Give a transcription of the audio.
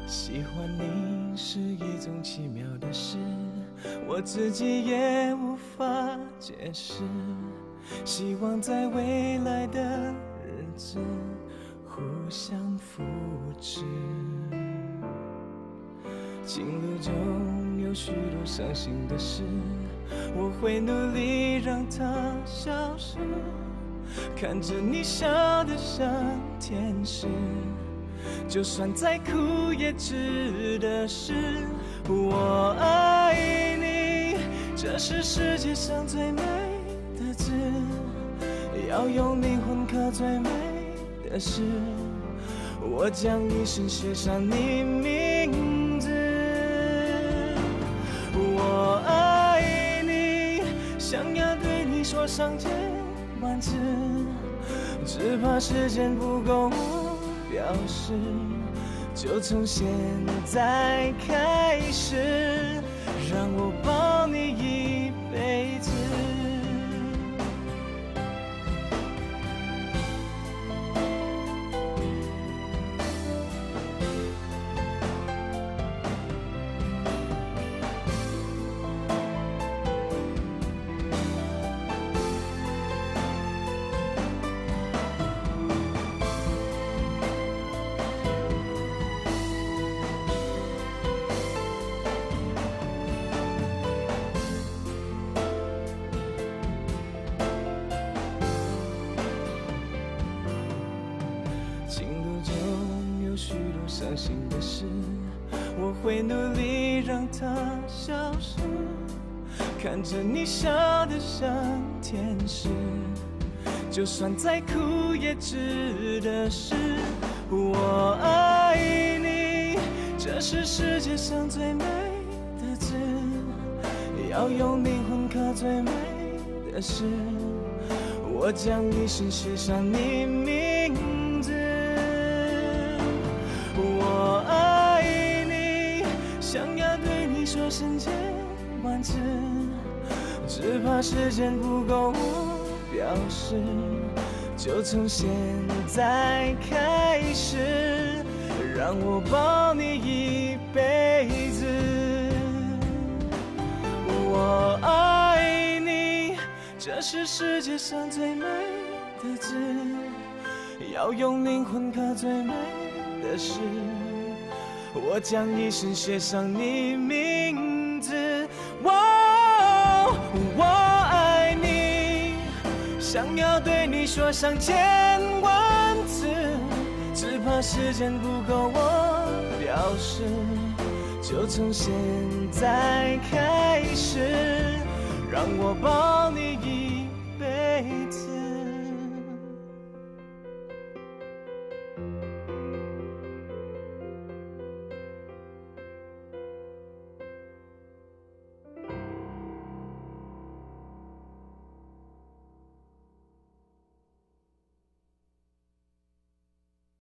喜欢你是一种奇妙的事，我自己也无法解释。希望在未来的日子互相扶持。情路中有许多伤心的事，我会努力让它消失。看着你笑得像天使，就算再苦也值得是。我爱你，这是世界上最美的字，要用灵魂刻最美的诗。我将一生写上你名字。我爱你，想要对你说上千万次，只怕时间不够我表示，就从现在开始，让我抱你一辈子。伤心的事，我会努力让它消失。看着你笑得像天使，就算再苦也值得是。我爱你，这是世界上最美的字，要用灵魂刻最美的诗。我将一生写上你名字。我爱你，想要对你说声千万次，只怕时间不够我表示，就从现在开始，让我抱你一辈子。我爱你，这是世界上最美的字，要用灵魂刻最美的诗。我将一生写上你名字。我爱你，想要对你说上千万次，只怕时间不够我表示，就从现在开始，让我抱你一辈子。